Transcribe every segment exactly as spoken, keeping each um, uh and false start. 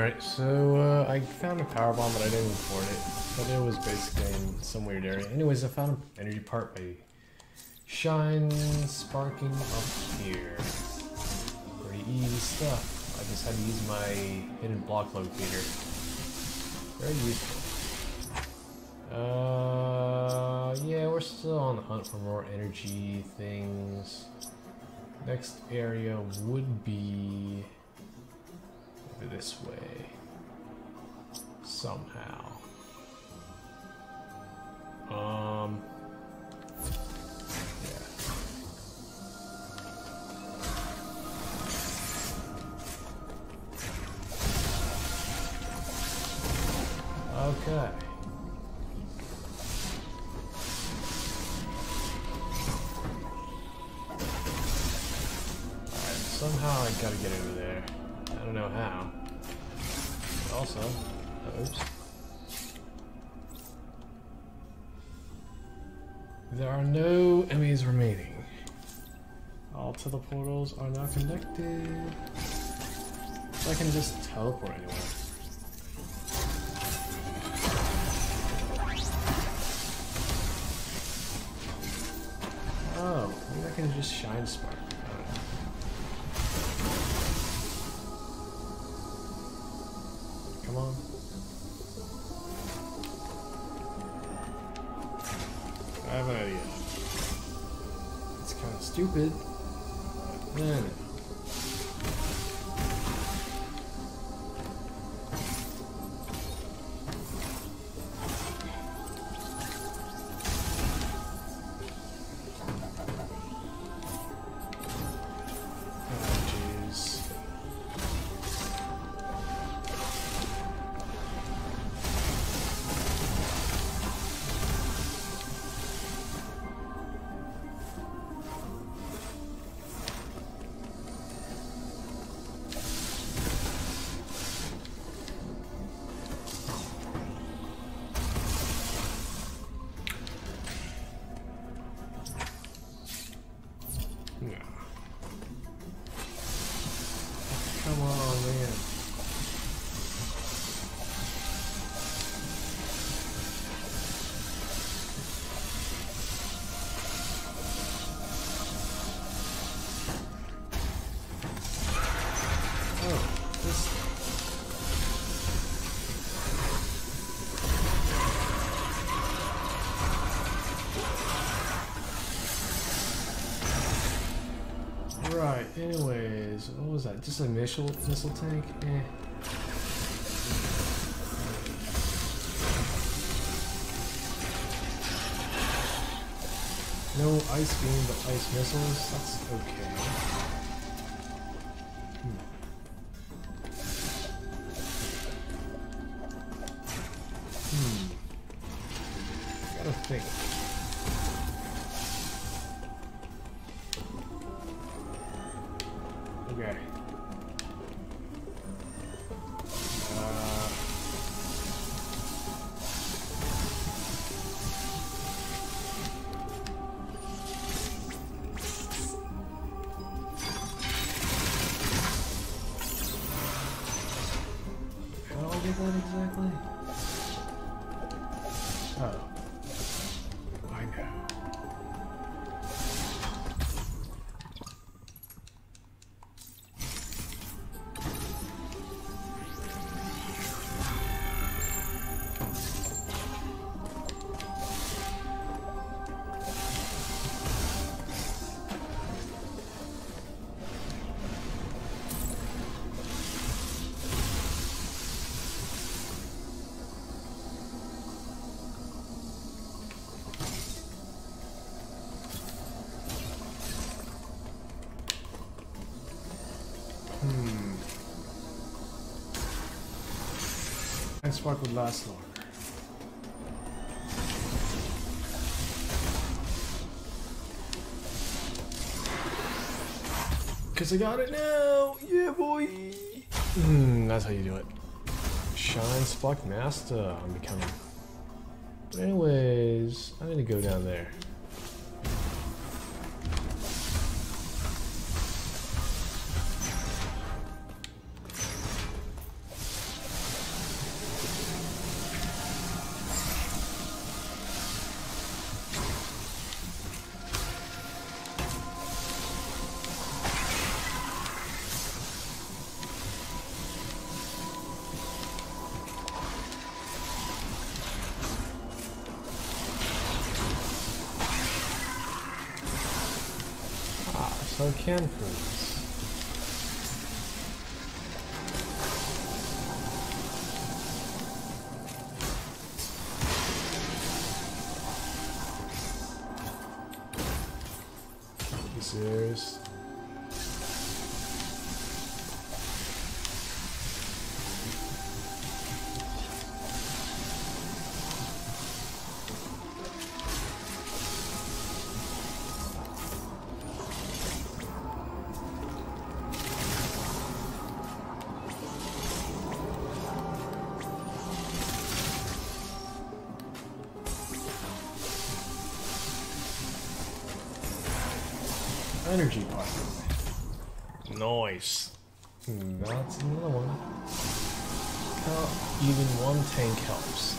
Alright, so uh, I found a power bomb, but I didn't record it. But it was basically in some weird area. Anyways, I found an energy part by Shine Sparking up here. Pretty easy stuff. I just had to use my hidden block locator. Very useful. Uh, yeah, we're still on the hunt for more energy things. Next area would be over this way. Somehow. Um. Yeah. Okay. Somehow I gotta get over there. I don't know how. But also, oops. There are no enemies remaining. All teleportals are now connected. So I can just teleport anywhere. Oh, maybe I can just shine spark. Come on. I have an idea. It's kind of stupid. But no, no. Come on, man. Oh, this. Right, anyways, what was that? Just a missile, missile tank? Eh. No ice beam, but ice missiles? That's okay. Hmm. Hmm. Gotta think. Okay. Uh, how do I get that exactly? Oh. I know. Hmm. And spark would last longer. Cause I got it now! Yeah, boy! Hmm, that's how you do it. Shine Spark Master, I'm becoming. But anyways, I need to go down there. So I can freeze. You serious? Energy pipe. Nice. Hmm, that's another one. How even one tank helps.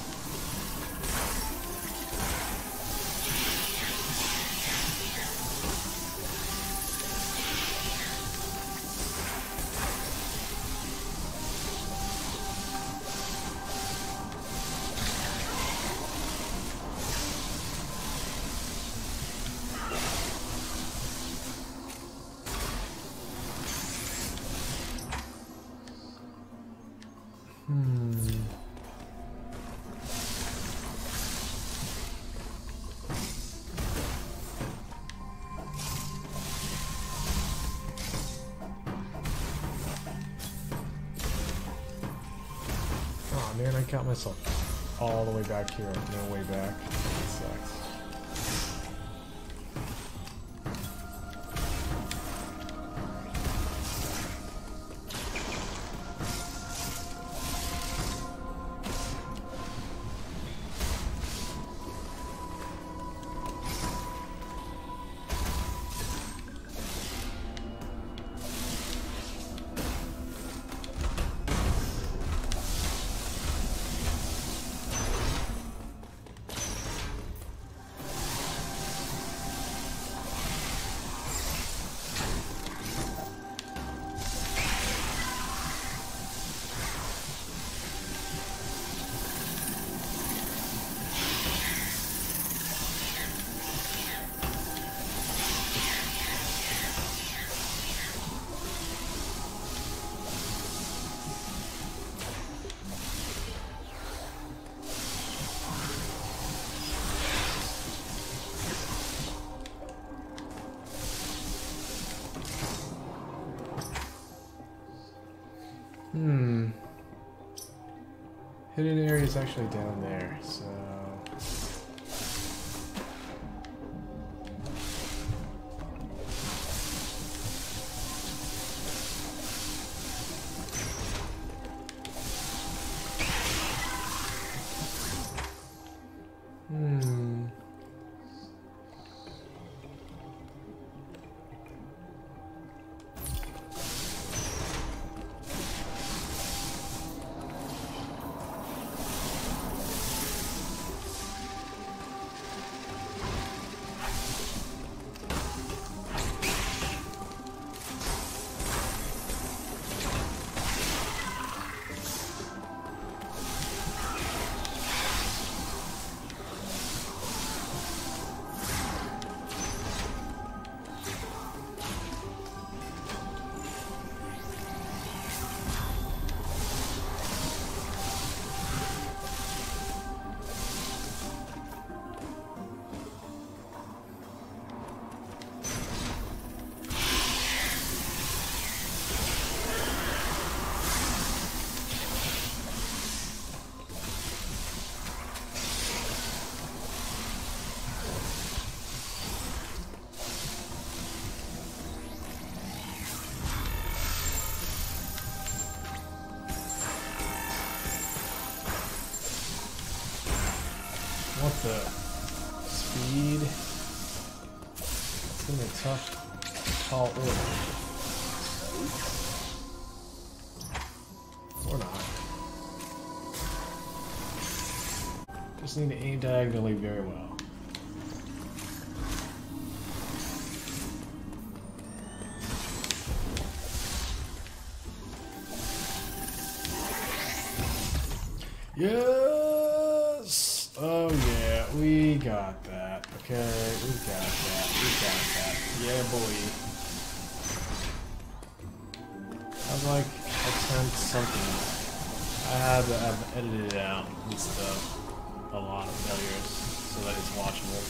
Man, I got myself all the way back here. No way back. That sucks. Hmm. Hidden area is actually down there, so... Hmm. What the speed? It's gonna be a tough, tall order. Or not. Just need to aim diagonally very well. Yes! Oh yeah, we got that. Okay, we got that. We got that. Yeah, boy. I'd like attempt something. I have I've edited it out and stuff. A lot of failures so that it's watchable.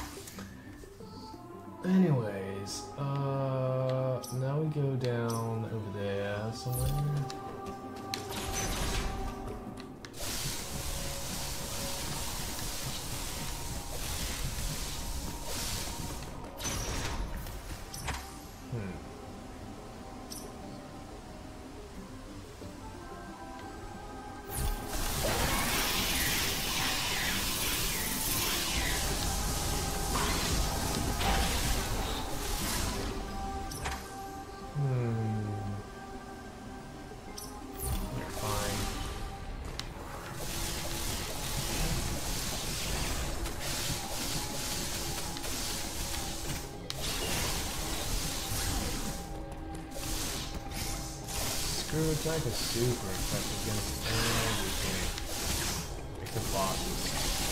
Anyways, uh, now we go down over there somewhere. Screw attack is super effective against everything. Except bosses.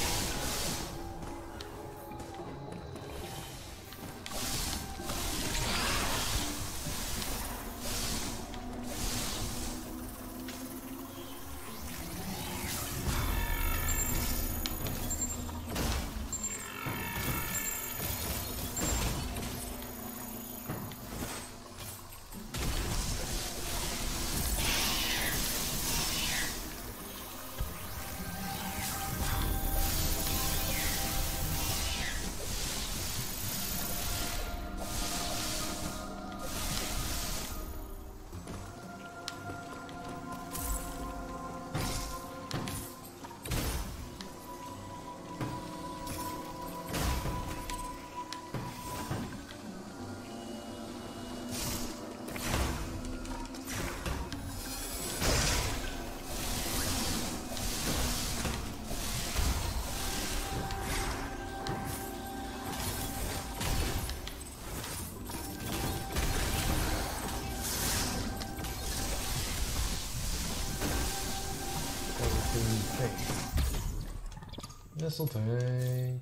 This'll take.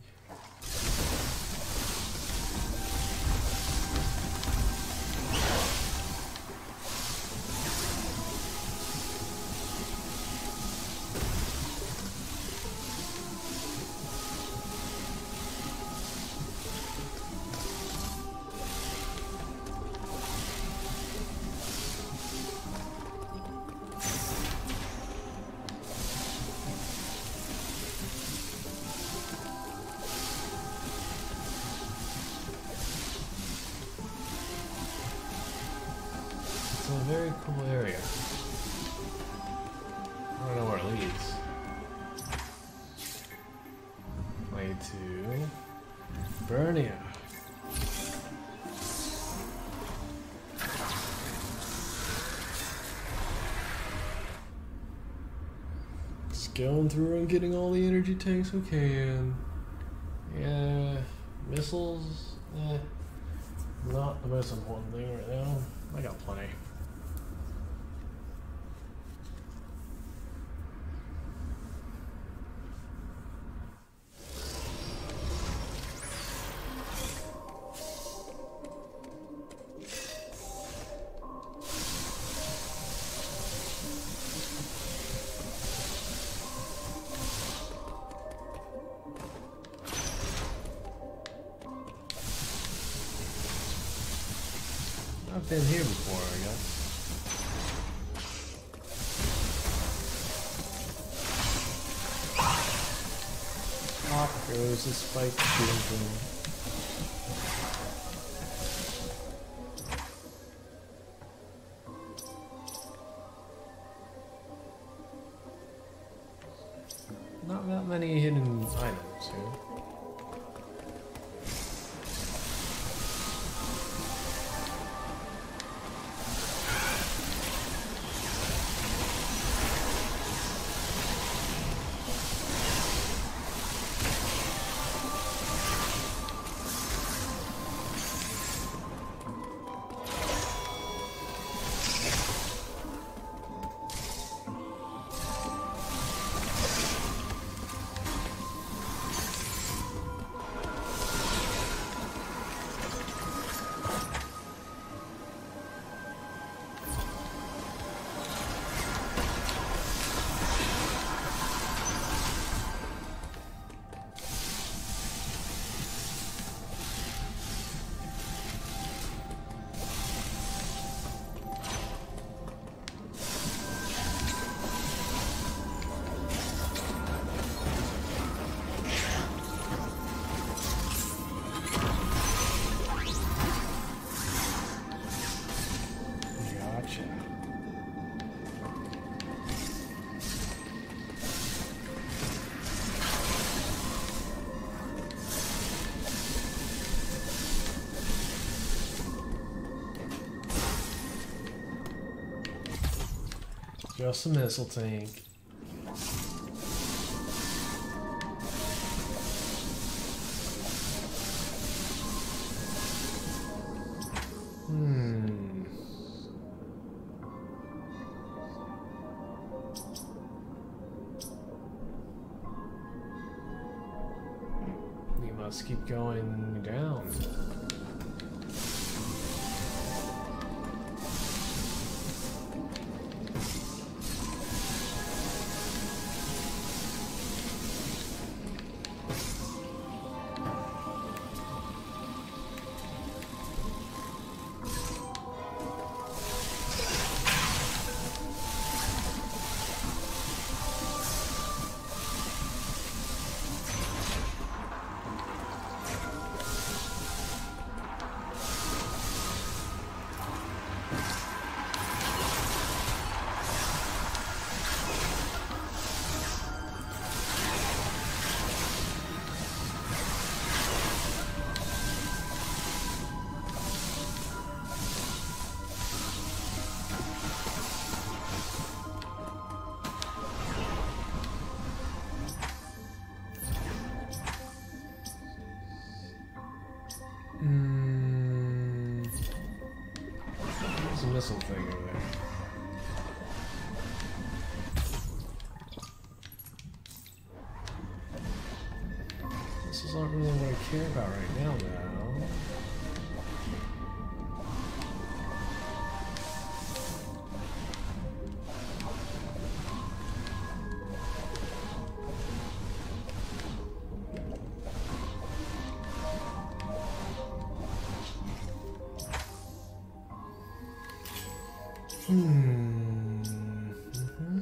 It's a very cool area. I don't know where it leads. Way to Burnia. Just going through and getting all the energy tanks we can. Yeah, missiles, eh, not the most important thing right now. I got plenty. I've been here before, I guess. Off goes the spike shooting thing. Not that many hidden items here. Just a missile tank. Hmm. We must keep going down. Hmm. There's a missile thing over there. This is not really what I care about right now, though. Hmm. Mm-hmm.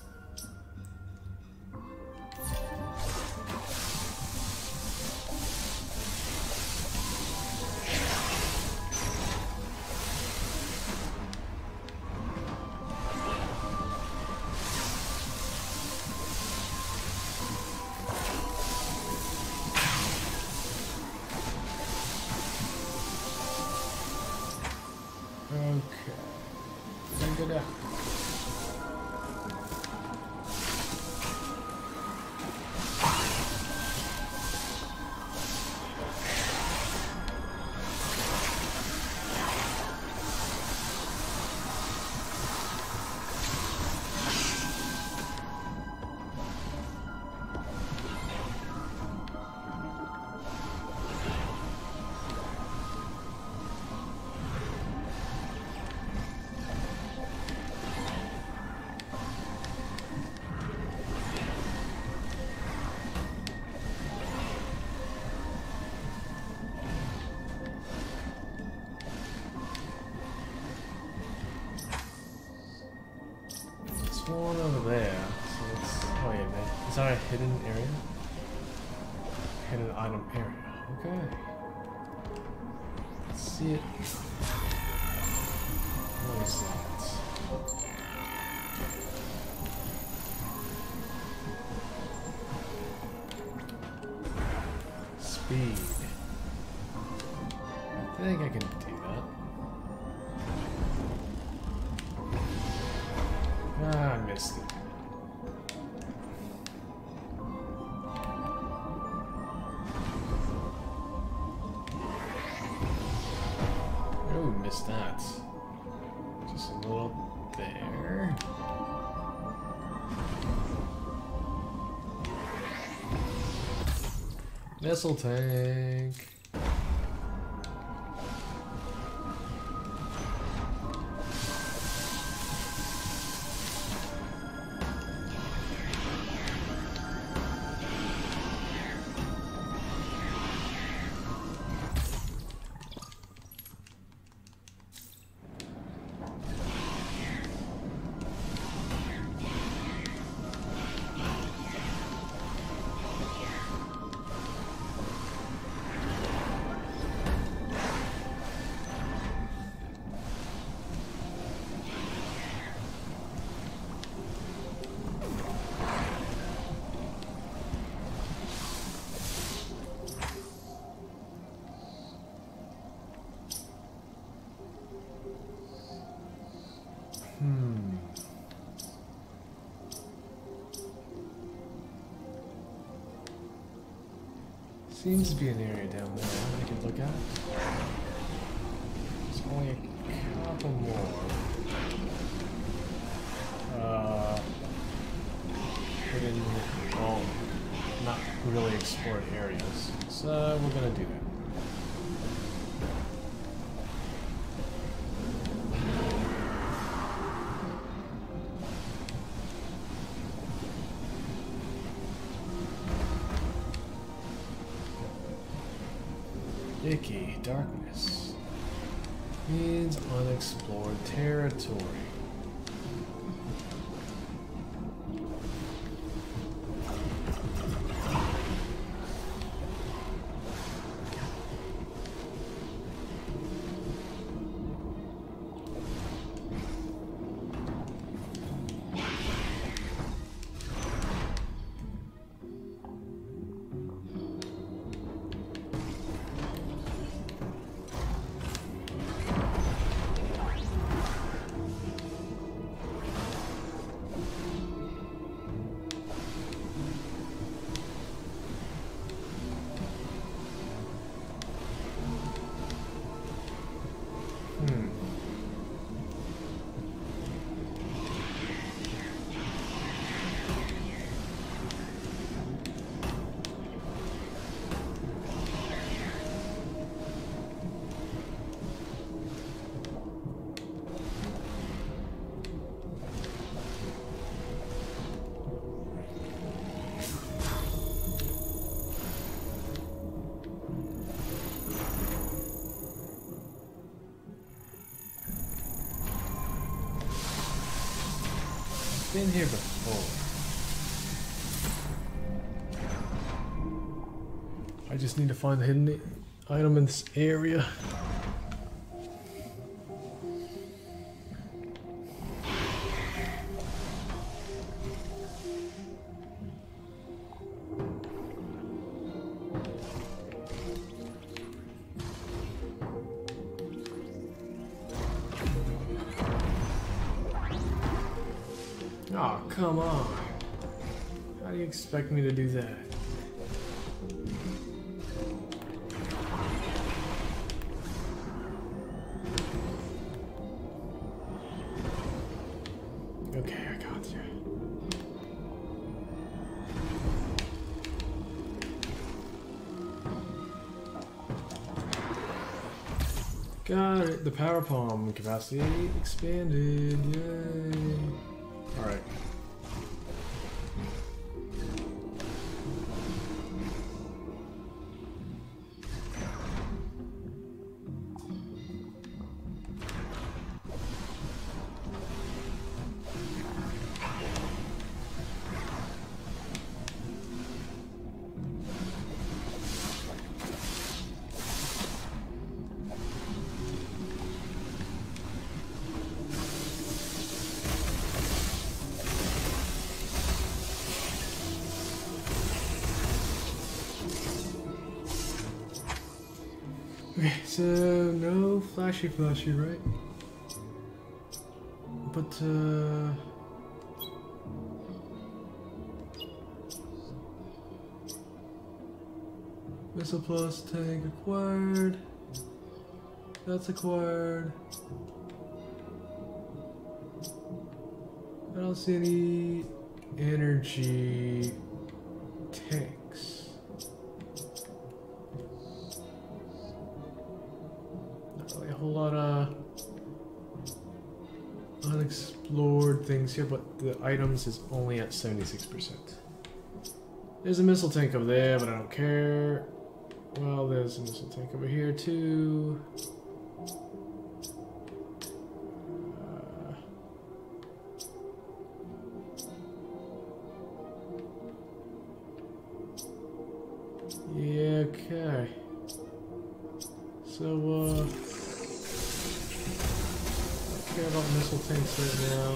Okay. Bring it up. One over there. So let's, oh yeah, man. Is that a hidden area? Hidden item area. Okay. Let's see it. What is that? Speed. I think I can do that. Ah, I missed it. Oh, missed that. Just a little there. Missile tank. Seems to be an area down there I could look at. There's only a couple more. Uh, hidden, well, not really explored areas. So we're gonna do that. Icky darkness means unexplored territory. Been here before. I just need to find the hidden item in this area. Oh, come on. How do you expect me to do that? Okay, I got you. Got it. The power palm capacity expanded. Yay. Alright. Okay, so no flashy flashy, right? But uh Missile plus tank acquired. That's acquired. I don't see any energy tanks. Not really a whole lot of unexplored things here, but the items is only at seventy-six percent. There's a missile tank over there, but I don't care. Well, there's a missile tank over here too. Uh, yeah, okay. So, uh, I don't care about missile tanks right now.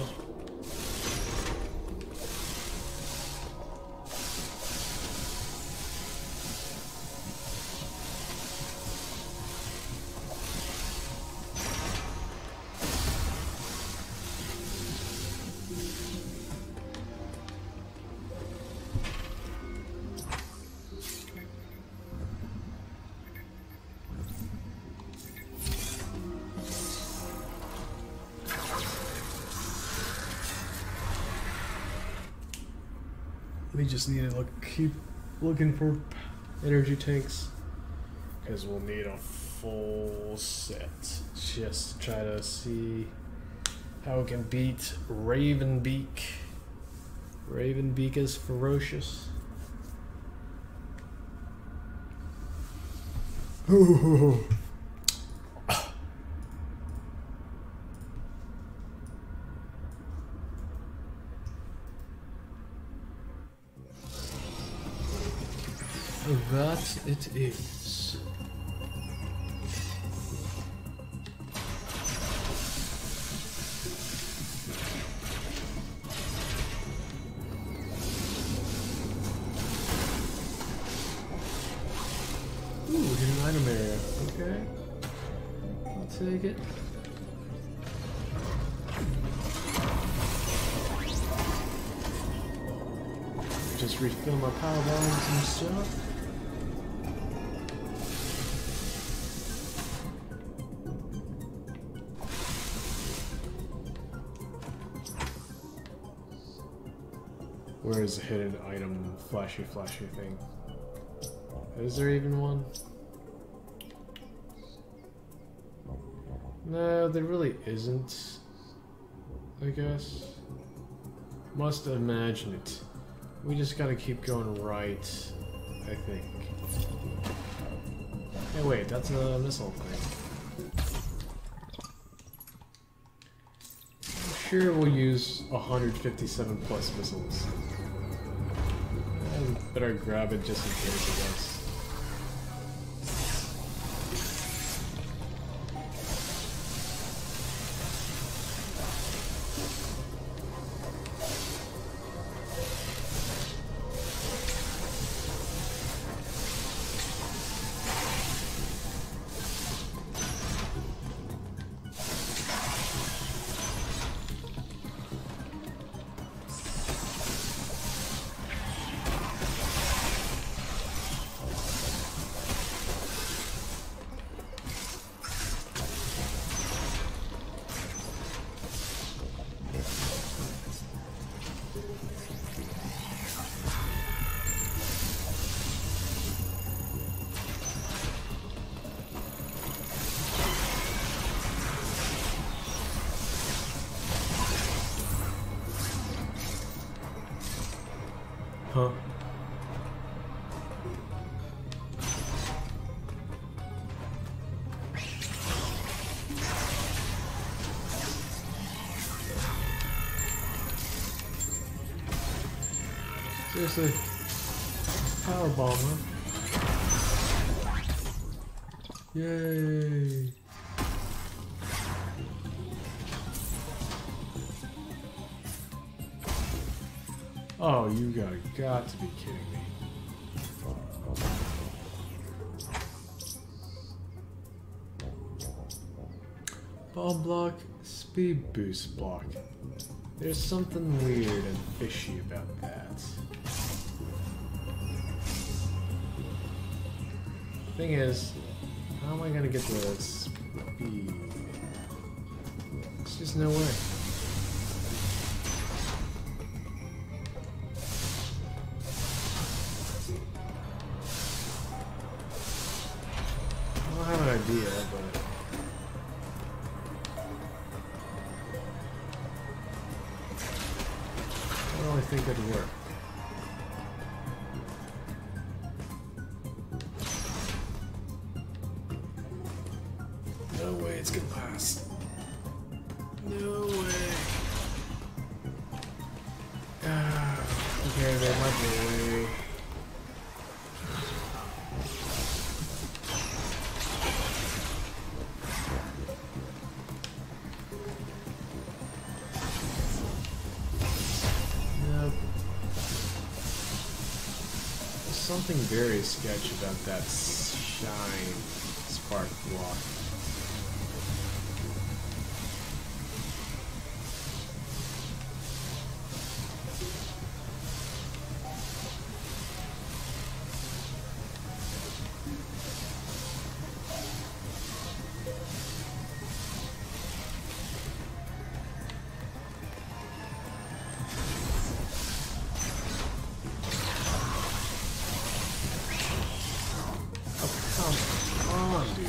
We just need to look, keep looking for energy tanks, because we'll need a full set just to try to see how we can beat Ravenbeak. Ravenbeak is ferocious. Ooh. That it is. Ooh, hidden item area. Okay. I'll take it. Just refill my power bombs and stuff. Where is the hidden item flashy flashy thing? Is there even one? No, there really isn't. I guess. Must imagine it. We just gotta keep going right, I think. Hey wait, that's a missile thing. I'm sure we'll use one hundred fifty-seven plus missiles. I better grab it just in case, I guess. Huh. Seriously, power bomb, huh? Yay! Oh, you gotta got to be kidding me. Bomb block, speed boost block. There's something weird and fishy about that. Thing is, how am I gonna get the speed? There's just no way. I have an idea, but I don't really think it'd work. No way it's gonna last. No way. Ah, okay, there might be a way. Something very sketchy about that shine spark block. on, dude.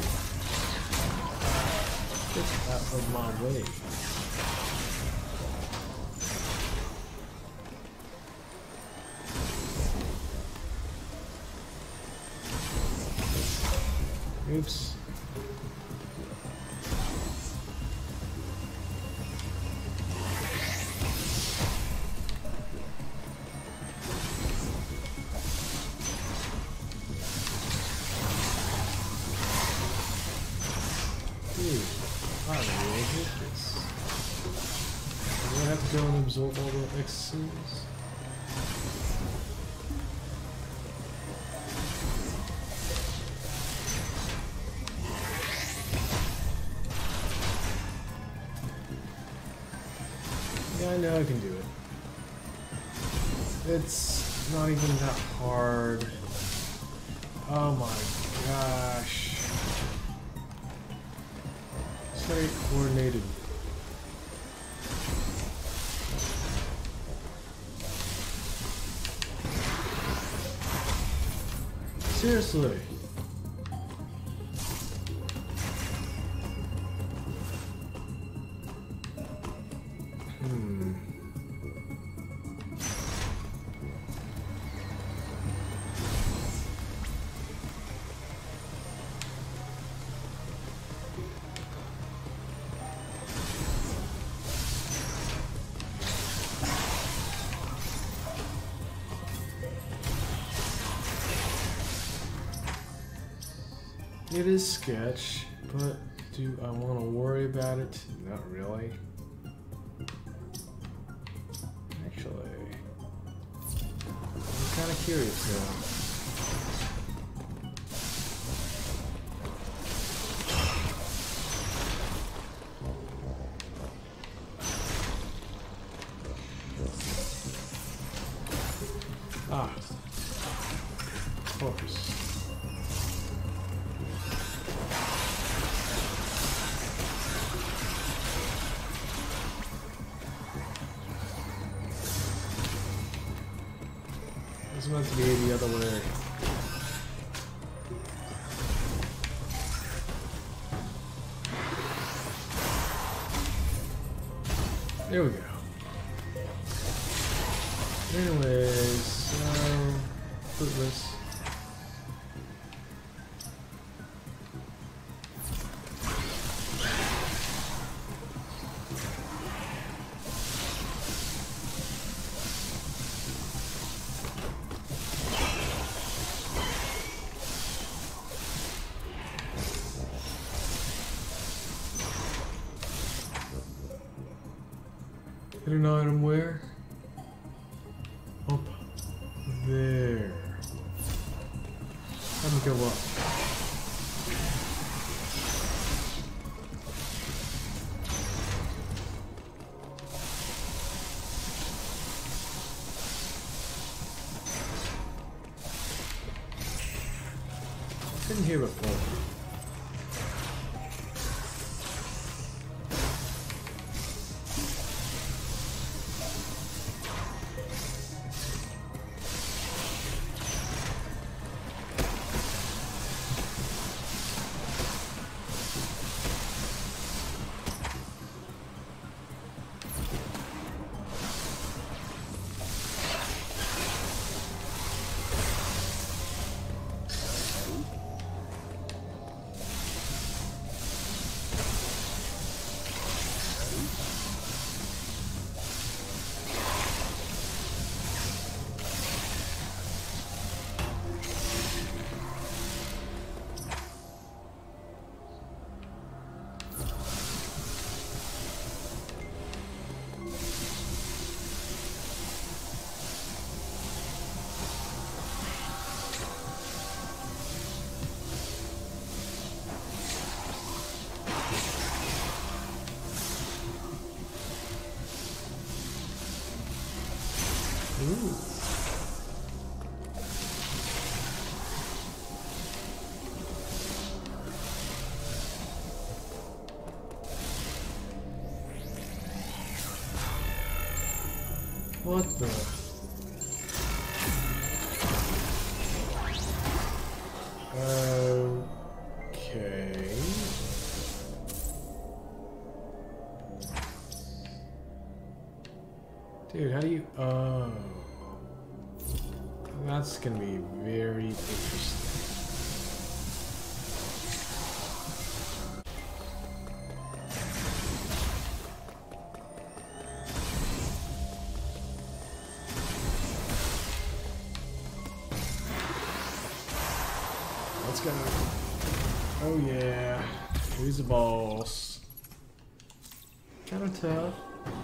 Get out of my way. Oops. Dude, I really hate this. Do I have to go and absorb all the X's? Yeah, I know I can do it. It's not even that hard. Oh my gosh. It's very coordinated. Seriously. Hmm. It is sketch, but do I want to worry about it? Not really. Actually, I'm kind of curious now. Ah, of course. It's meant to be the other way. There we go. Anyways, um, fruitless. Hit an item where? Up there. Let me go up. Couldn't hear before. Ooh. What the? Okay. Dude, how do you... Oh. That's gonna be very interesting. Let's go. Oh yeah. Who's the boss? Kinda tough.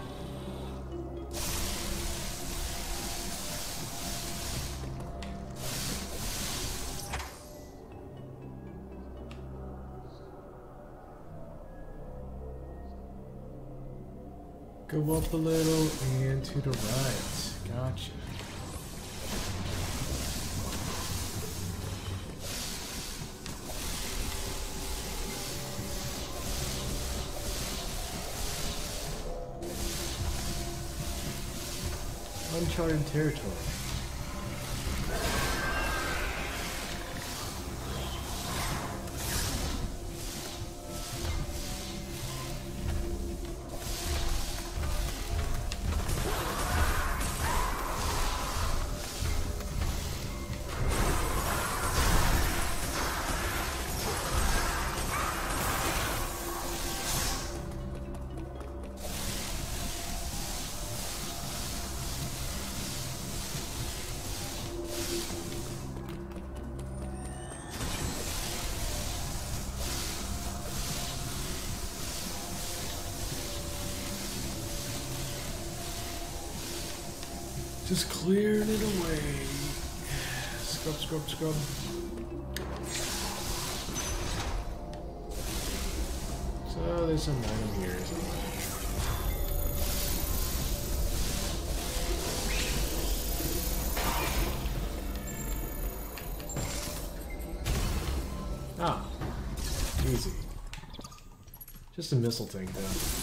Go up a little and to the right. Gotcha. Uncharted territory. Just clearing it away. Scrub, scrub, scrub. So there's some item here somewhere. Ah, easy. Just a missile tank though.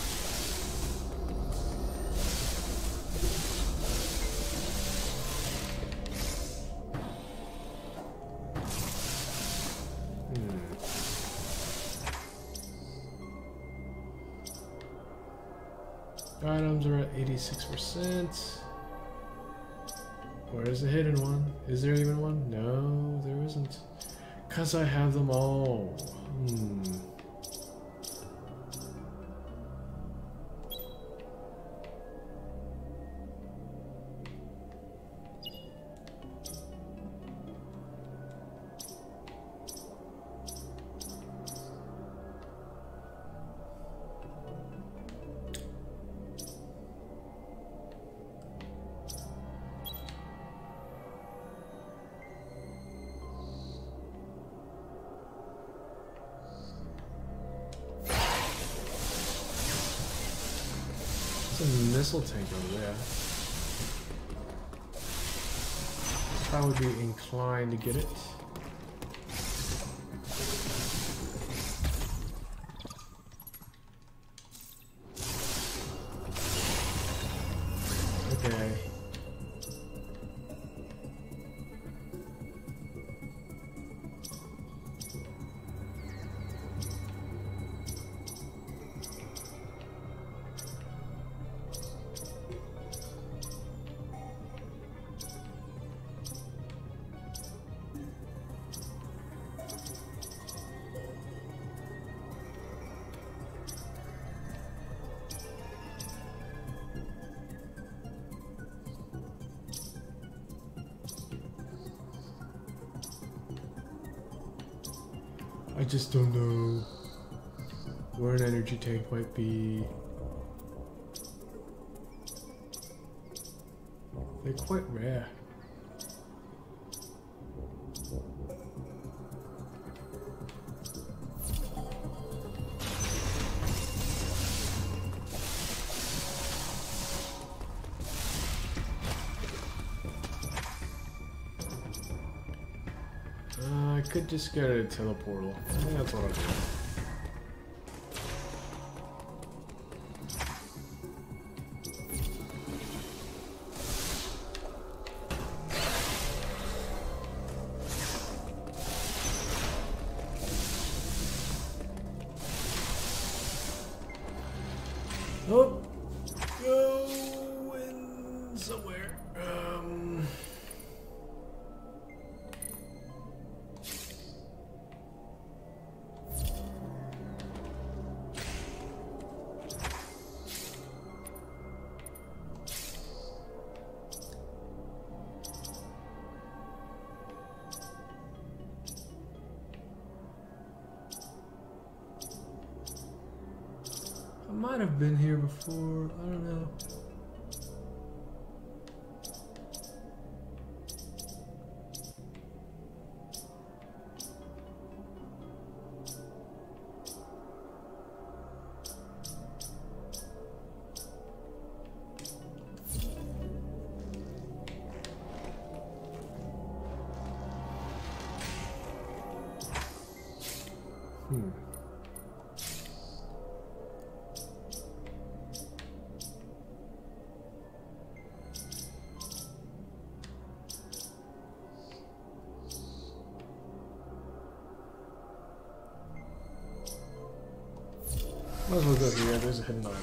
Items are at eighty-six percent. Where's the hidden one? Is there even one? No, there isn't. Cause I have them all. Hmm. A missile tank over there. I would be inclined to get it. Okay. I just don't know where an energy tank might be. They're quite rare. Uh, I could just go to a teleportal. I think that's what I'll do. Oh, go in might have been here before. I don't know. Hmm. Might as well go here, there's a hidden item.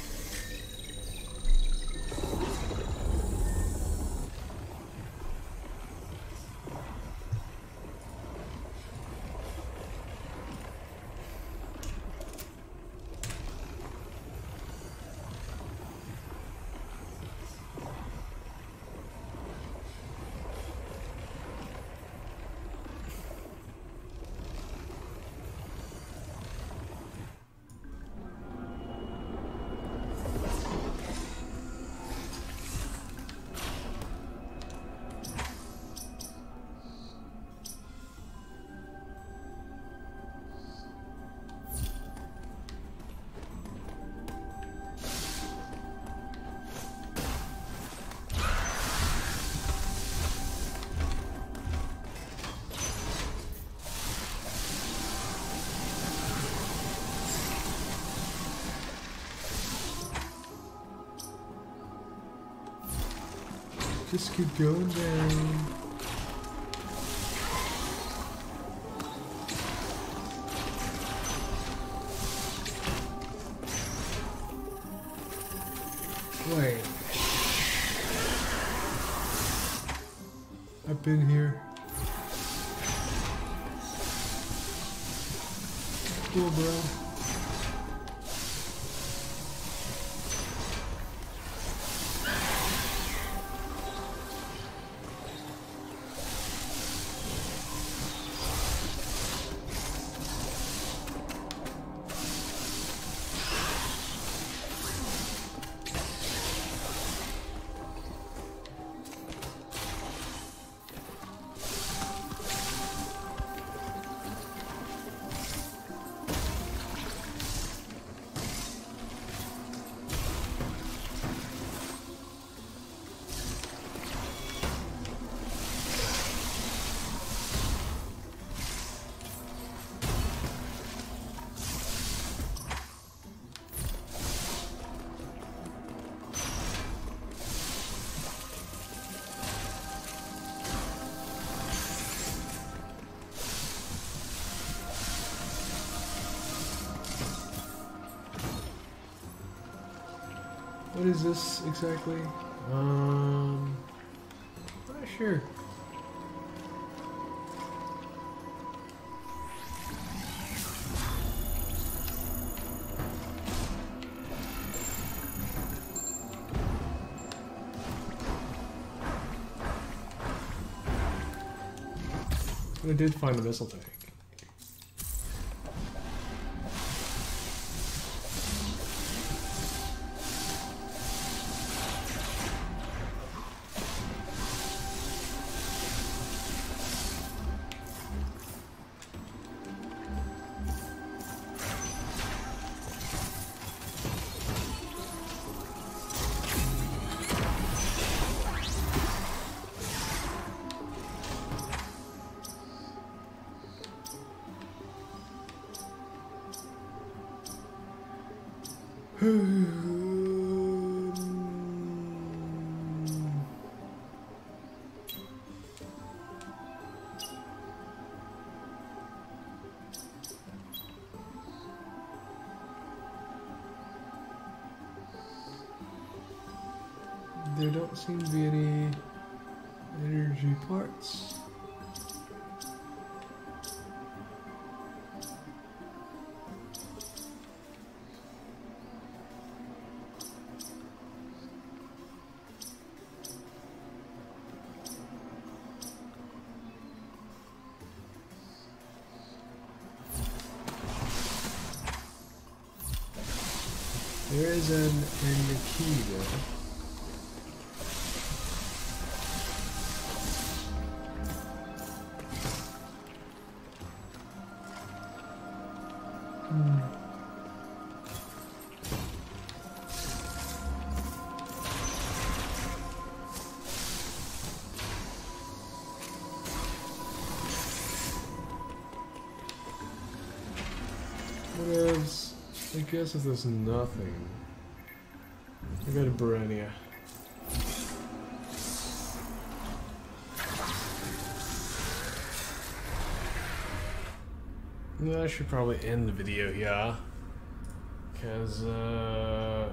Just keep going down. Wait. I've been here. Cool, bro. What is this exactly? Um, not sure. I did find a missile tank. There don't seem to be any energy parts. There is an area key there. Hmm. What else? I guess if there's nothing, I go to Barania. Yeah, I should probably end the video here, because uh,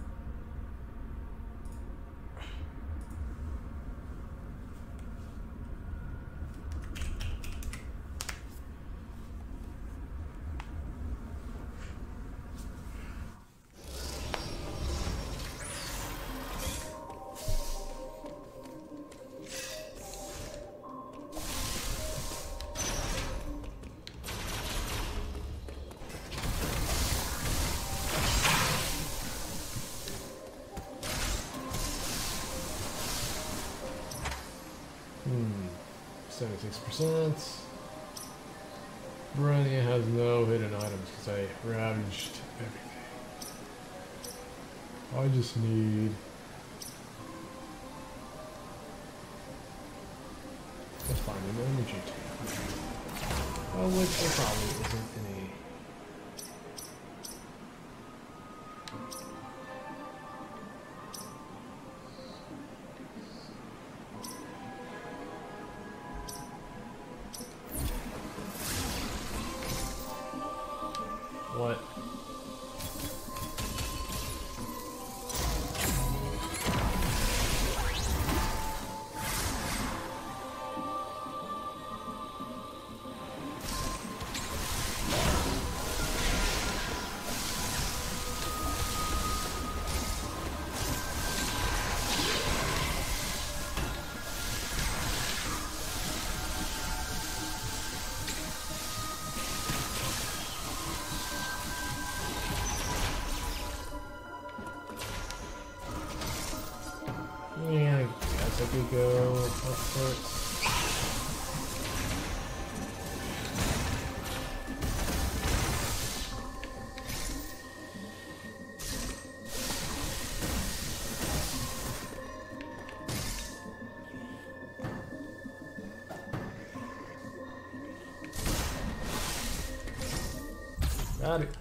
Hmm, seventy-six percent. Brania has no hidden items because I ravaged everything. I just need to find an energy tank. Well, which there probably isn't any. What? Yeah, I guess I could go up first. Got it.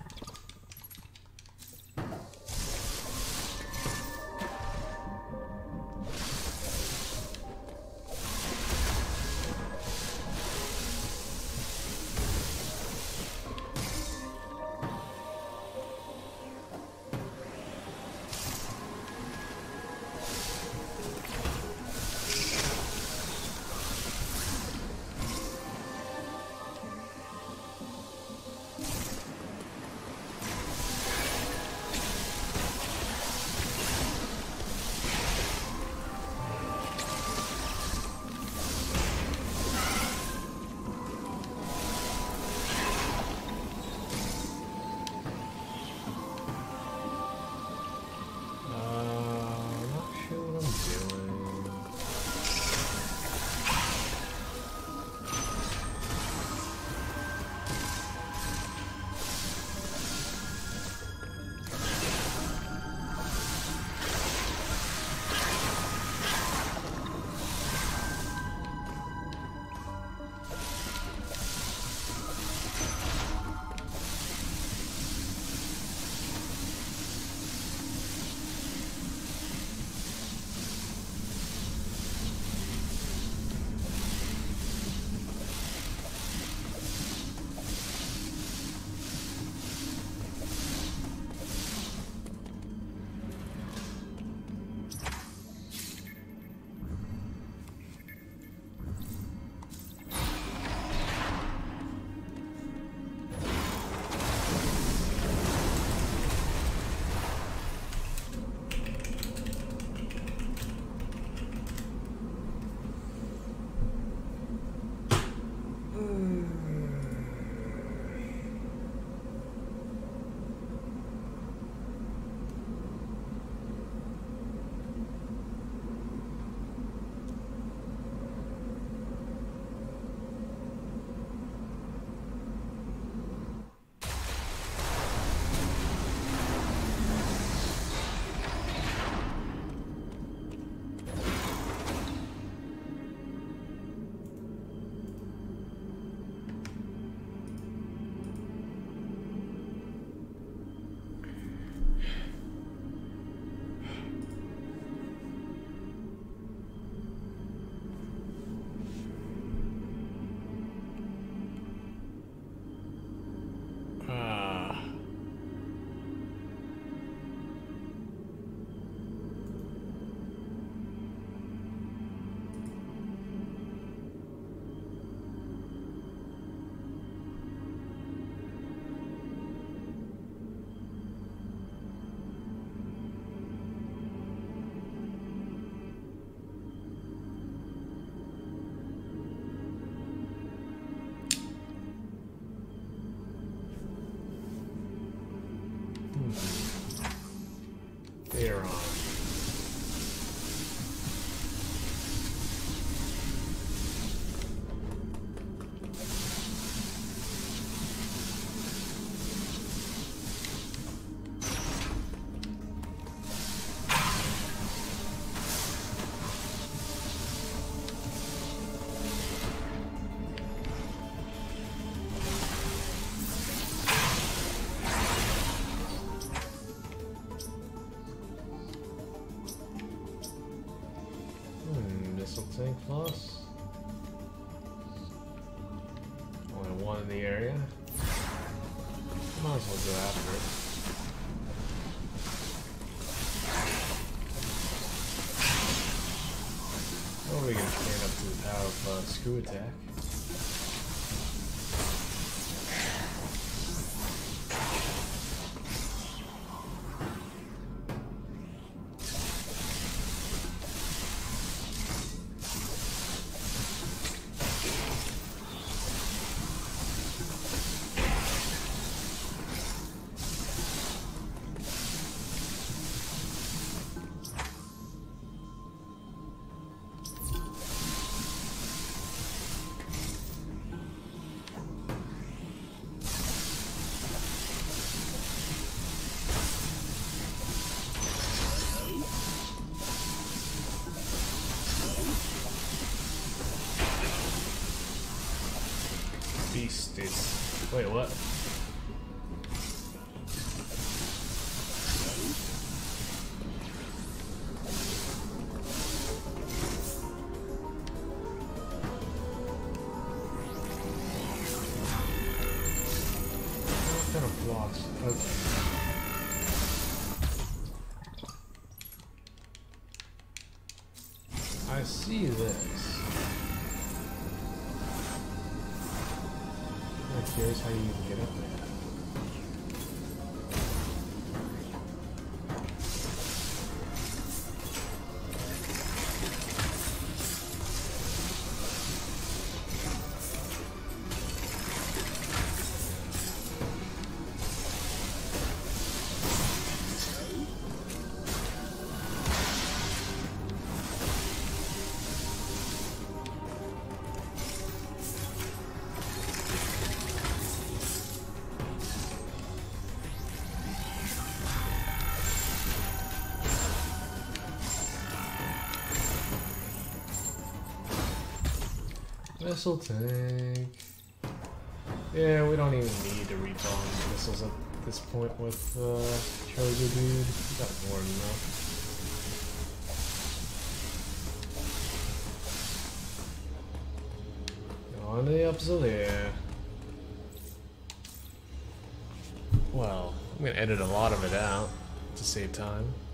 Zinc plus. Only one in the area. Might as well go after it. Or we can stand up to the power of uh, screw attack. Beast is. Wait, what? What kind of blocks? Okay. I see this. I'm curious how you even get up there. Missile tank. Yeah, we don't even need to rebomb missiles at this point with uh, Charger Dude. We got more than enough. On to the episode here. Well, I'm gonna edit a lot of it out to save time.